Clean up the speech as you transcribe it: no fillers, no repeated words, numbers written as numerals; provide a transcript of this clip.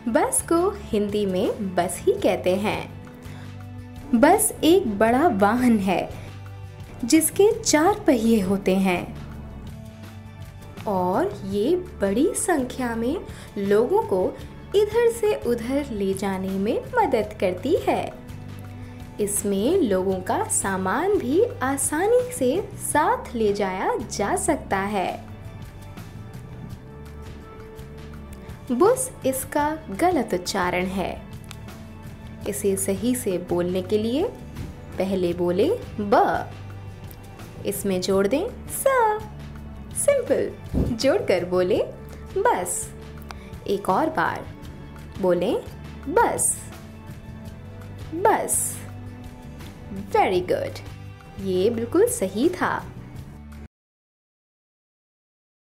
बस को हिंदी में बस ही कहते हैं। बस एक बड़ा वाहन है जिसके 4 पहिए होते हैं और ये बड़ी संख्या में लोगों को इधर से उधर ले जाने में मदद करती है। इसमें लोगों का सामान भी आसानी से साथ ले जाया जा सकता है। बुस इसका गलत उच्चारण है। इसे सही से बोलने के लिए पहले बोले ब, इसमें जोड़ दें स। सिंपल। जोड़कर बोले बस। एक और बार बोलें बस, बस। Very good. ये बिल्कुल सही था।